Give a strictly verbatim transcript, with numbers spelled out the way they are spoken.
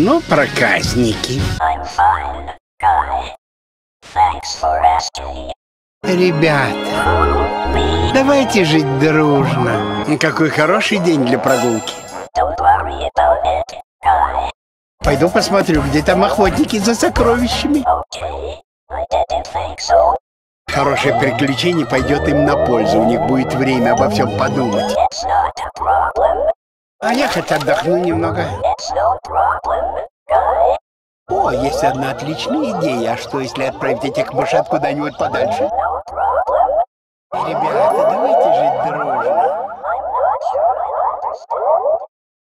Ну, проказники. Ребята, давайте жить дружно. Какой хороший день для прогулки. Пойду посмотрю, где там охотники за сокровищами. Хорошее приключение пойдет им на пользу. У них будет время обо всем подумать. А я хоть отдохну немного. О, есть одна отличная идея. А что, если отправить этих мышат куда-нибудь подальше? Ребята, давайте жить дружно.